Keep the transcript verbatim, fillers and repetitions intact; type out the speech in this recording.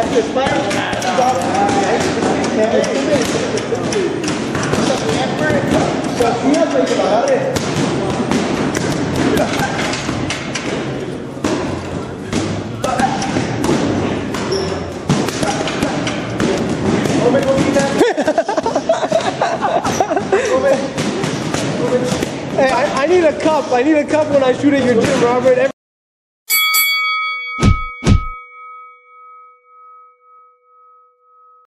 Hey, I, I need a cup. I need a cup when I shoot at your gym, Robert.